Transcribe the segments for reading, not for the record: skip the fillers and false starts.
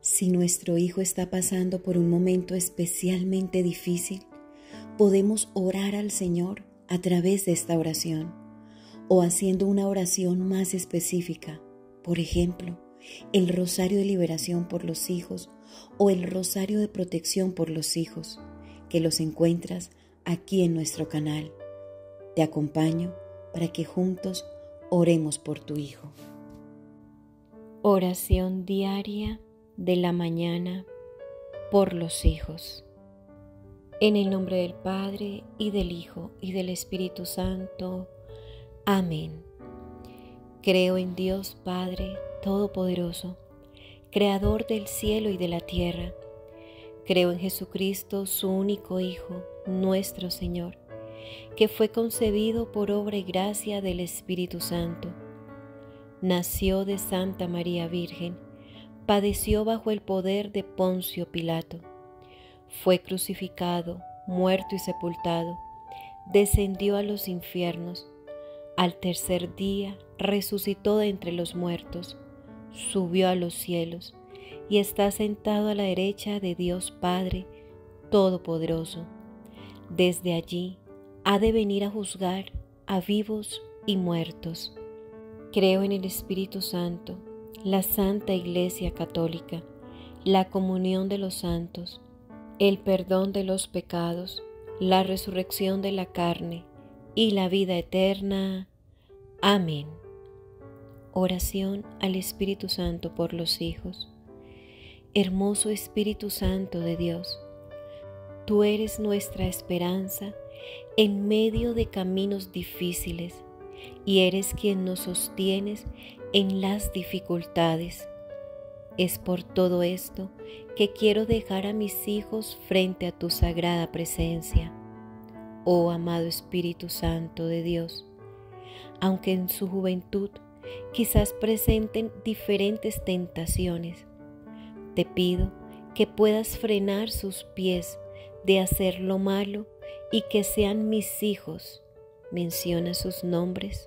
Si nuestro hijo está pasando por un momento especialmente difícil, podemos orar al Señor a través de esta oración o haciendo una oración más específica. Por ejemplo, el rosario de liberación por los hijos o el rosario de protección por los hijos, que los encuentras aquí en nuestro canal. Te acompaño para que juntos oremos por tu hijo. Oración diaria de la mañana por los hijos. En el nombre del Padre, y del Hijo, y del Espíritu Santo. Amén. Creo en Dios Padre Todopoderoso, Creador del cielo y de la tierra. Creo en Jesucristo, su único Hijo, nuestro Señor, que fue concebido por obra y gracia del Espíritu Santo. Nació de Santa María Virgen, padeció bajo el poder de Poncio Pilato, fue crucificado, muerto y sepultado, descendió a los infiernos, al tercer día resucitó de entre los muertos, subió a los cielos y está sentado a la derecha de Dios Padre Todopoderoso. Desde allí ha de venir a juzgar a vivos y muertos. Creo en el Espíritu Santo, la Santa Iglesia Católica, la comunión de los santos, el perdón de los pecados, la resurrección de la carne y la vida eterna. Amén. Oración al Espíritu Santo por los hijos. Hermoso Espíritu Santo de Dios, tú eres nuestra esperanza en medio de caminos difíciles y eres quien nos sostienes en las dificultades. Es por todo esto que quiero dejar a mis hijos frente a tu sagrada presencia. Oh amado Espíritu Santo de Dios, aunque en su juventud quizás presenten diferentes tentaciones, te pido que puedas frenar sus pies de hacer lo malo y que sean mis hijos. Menciona sus nombres.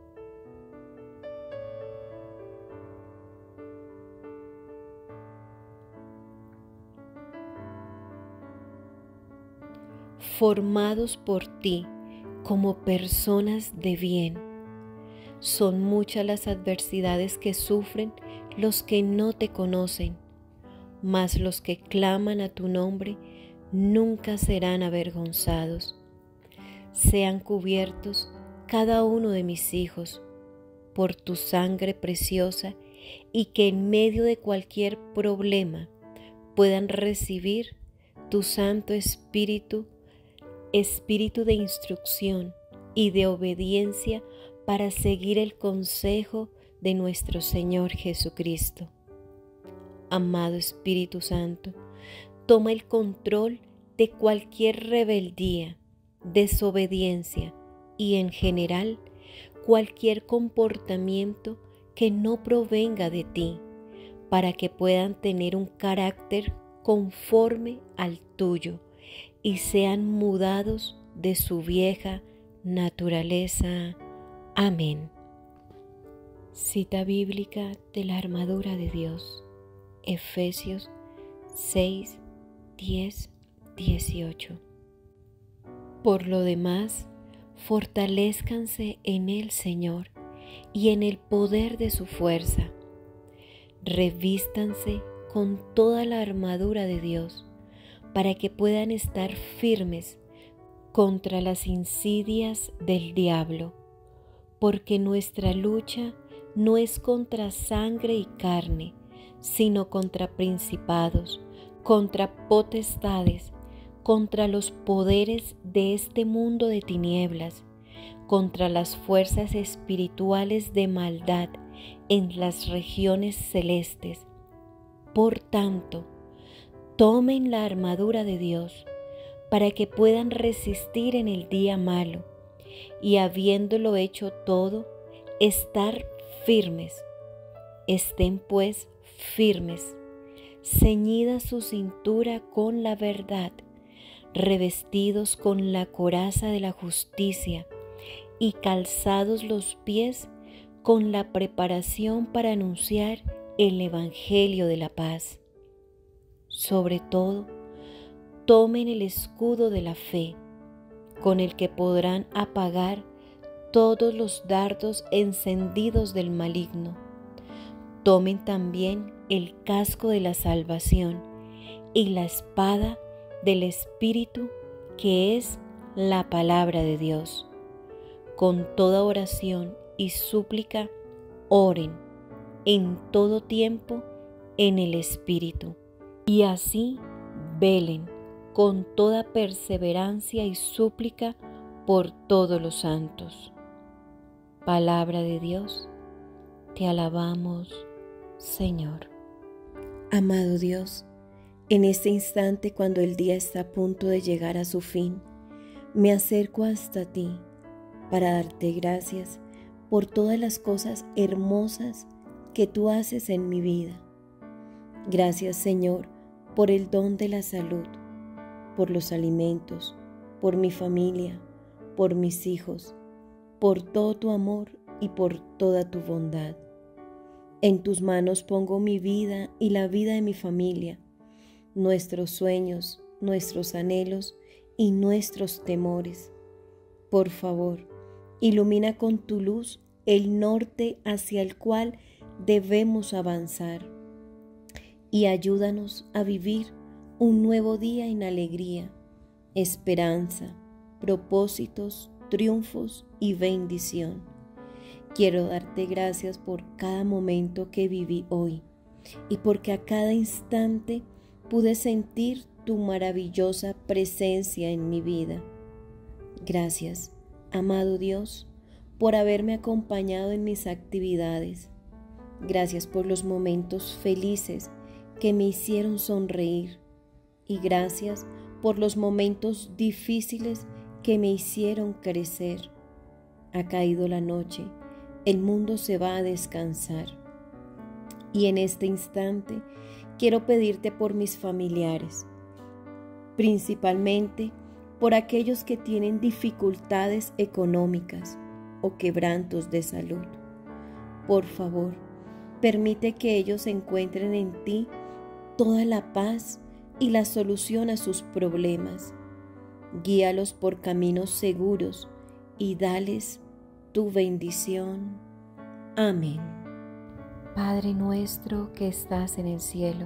Formados por ti como personas de bien. Son muchas las adversidades que sufren los que no te conocen, mas los que claman a tu nombre nunca serán avergonzados. Sean cubiertos cada uno de mis hijos por tu sangre preciosa y que en medio de cualquier problema puedan recibir tu Santo Espíritu, Espíritu de instrucción y de obediencia para seguir el consejo de nuestro Señor Jesucristo. Amado Espíritu Santo, toma el control de cualquier rebeldía, desobediencia y en general cualquier comportamiento que no provenga de ti, para que puedan tener un carácter conforme al tuyo y sean mudados de su vieja naturaleza. Amén. Cita bíblica de la armadura de Dios, Efesios 6, 10, 18. Por lo demás, fortalézcanse en el Señor y en el poder de su fuerza. Revístanse con toda la armadura de Dios para que puedan estar firmes contra las insidias del diablo, porque nuestra lucha no es contra sangre y carne, sino contra principados, contra potestades, contra los poderes de este mundo de tinieblas, contra las fuerzas espirituales de maldad en las regiones celestes. Por tanto, tomen la armadura de Dios para que puedan resistir en el día malo y, habiéndolo hecho todo, estar firmes. Estén pues firmes, ceñida su cintura con la verdad, revestidos con la coraza de la justicia y calzados los pies con la preparación para anunciar el Evangelio de la paz. sobre todo, tomen el escudo de la fe, con el que podrán apagar todos los dardos encendidos del maligno. Tomen también el casco de la salvación y la espada del Espíritu, que es la palabra de Dios. Con toda oración y súplica, oren en todo tiempo en el Espíritu, y así velen con toda perseverancia y súplica por todos los santos. Palabra de Dios, te alabamos, Señor. Amado Dios, en este instante, cuando el día está a punto de llegar a su fin, me acerco hasta ti para darte gracias por todas las cosas hermosas que tú haces en mi vida. Gracias, Señor, por el don de la salud, por los alimentos, por mi familia, por mis hijos, por todo tu amor y por toda tu bondad. En tus manos pongo mi vida y la vida de mi familia, nuestros sueños, nuestros anhelos y nuestros temores. Por favor, ilumina con tu luz el norte hacia el cual debemos avanzar y ayúdanos a vivir un nuevo día en alegría, esperanza, propósitos, triunfos y bendición. Quiero darte gracias por cada momento que viví hoy y porque a cada instante pude sentir tu maravillosa presencia en mi vida. Gracias, amado Dios, por haberme acompañado en mis actividades. Gracias por los momentos felices que me hicieron sonreír y gracias por los momentos difíciles que me hicieron crecer. Ha caído la noche, el mundo se va a descansar. Y en este instante quiero pedirte por mis familiares, principalmente por aquellos que tienen dificultades económicas o quebrantos de salud. Por favor, permite que ellos encuentren en ti toda la paz y la solución a sus problemas. Guíalos por caminos seguros y dales tu bendición. Amén. Padre nuestro que estás en el cielo,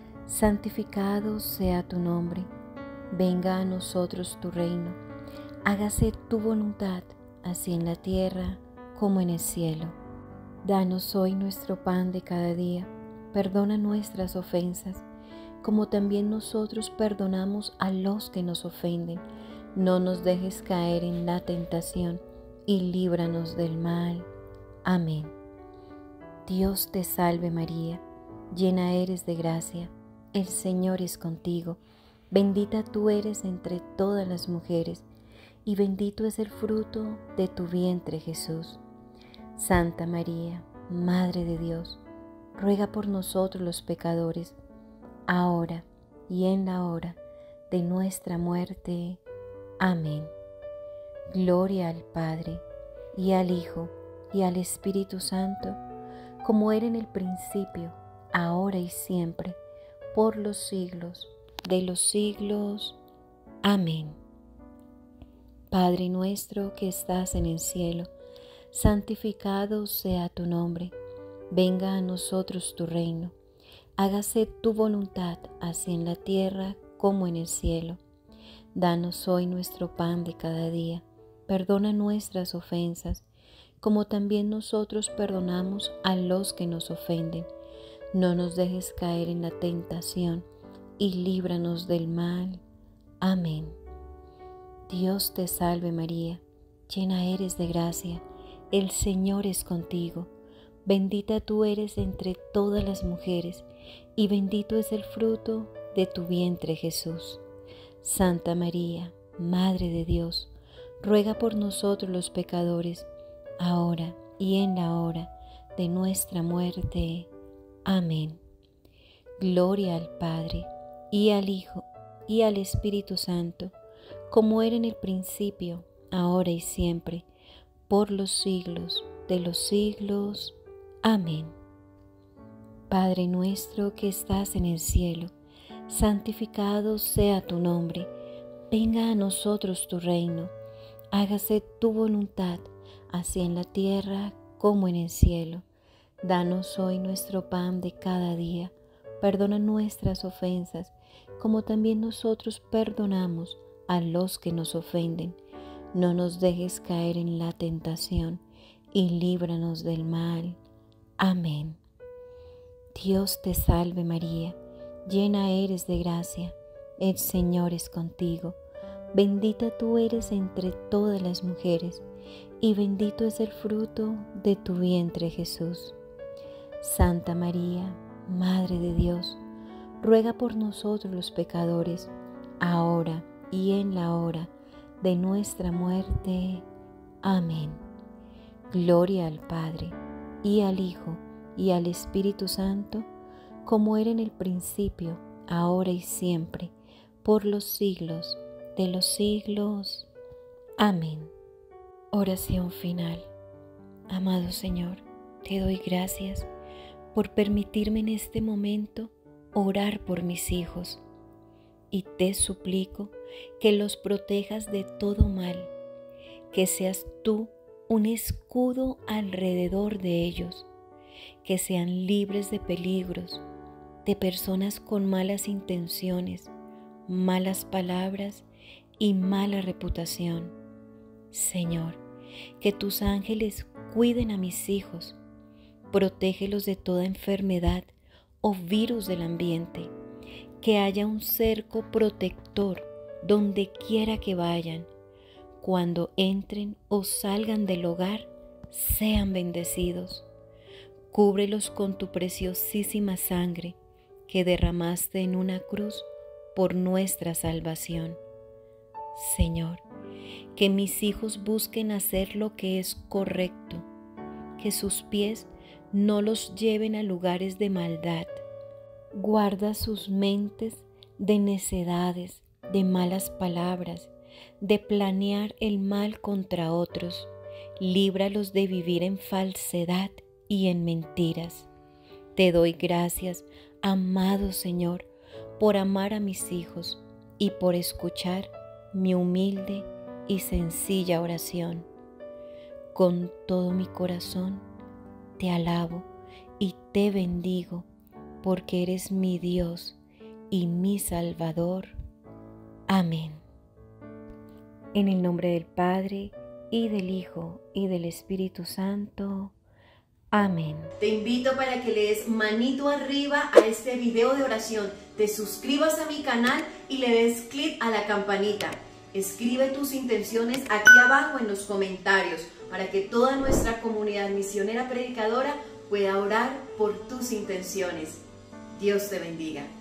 santificado sea tu nombre. Venga a nosotros tu reino. Hágase tu voluntad, así en la tierra como en el cielo. Danos hoy nuestro pan de cada día. Perdona nuestras ofensas, como también nosotros perdonamos a los que nos ofenden. No nos dejes caer en la tentación y líbranos del mal. Amén. Dios te salve María, llena eres de gracia, el Señor es contigo. Bendita tú eres entre todas las mujeres, y bendito es el fruto de tu vientre Jesús. Santa María, Madre de Dios, ruega por nosotros los pecadores, ahora y en la hora de nuestra muerte. Amén. Gloria al Padre, y al Hijo, y al Espíritu Santo, como era en el principio, ahora y siempre, por los siglos de los siglos. Amén. Padre nuestro que estás en el cielo, santificado sea tu nombre. Venga a nosotros tu reino. Hágase tu voluntad, así en la tierra como en el cielo. Danos hoy nuestro pan de cada día. Perdona nuestras ofensas, como también nosotros perdonamos a los que nos ofenden. No nos dejes caer en la tentación y líbranos del mal. Amén. Dios te salve María, llena eres de gracia, el Señor es contigo. Bendita tú eres entre todas las mujeres, y bendito es el fruto de tu vientre Jesús. Santa María, Madre de Dios, ruega por nosotros los pecadores, ahora y en la hora de nuestra muerte. Amén. Gloria al Padre, y al Hijo, y al Espíritu Santo, como era en el principio, ahora y siempre, por los siglos de los siglos. Amén. Padre nuestro que estás en el cielo, santificado sea tu nombre, venga a nosotros tu reino, hágase tu voluntad, así en la tierra como en el cielo. Danos hoy nuestro pan de cada día, perdona nuestras ofensas, como también nosotros perdonamos a los que nos ofenden. No nos dejes caer en la tentación, y líbranos del mal. Amén. Dios te salve María, llena eres de gracia, el Señor es contigo. Bendita tú eres entre todas las mujeres, y bendito es el fruto de tu vientre Jesús. Santa María, Madre de Dios, ruega por nosotros los pecadores, ahora y en la hora de nuestra muerte. Amén. Gloria al Padre, y al Hijo, y al Espíritu Santo, como era en el principio, ahora y siempre, por los siglos de los siglos. Amén. Oración final. Amado Señor, te doy gracias por permitirme en este momento orar por mis hijos, y te suplico que los protejas de todo mal, que seas tú un escudo alrededor de ellos, que sean libres de peligros, de personas con malas intenciones, malas palabras y mala reputación. Señor, que tus ángeles cuiden a mis hijos, protégelos de toda enfermedad o virus del ambiente, que haya un cerco protector donde quiera que vayan. Cuando entren o salgan del hogar, sean bendecidos. Cúbrelos con tu preciosísima sangre que derramaste en una cruz por nuestra salvación. Señor, que mis hijos busquen hacer lo que es correcto, que sus pies no los lleven a lugares de maldad. Guarda sus mentes de necedades, de malas palabras, de planear el mal contra otros. Líbralos de vivir en falsedad y en mentiras. Te doy gracias, amado Señor, por amar a mis hijos y por escuchar mi humilde y sencilla oración. Con todo mi corazón te alabo y te bendigo, porque eres mi Dios y mi Salvador. Amén. En el nombre del Padre, y del Hijo, y del Espíritu Santo. Amén. Te invito para que le des manito arriba a este video de oración, te suscribas a mi canal y le des clic a la campanita. Escribe tus intenciones aquí abajo en los comentarios para que toda nuestra comunidad misionera predicadora pueda orar por tus intenciones. Dios te bendiga.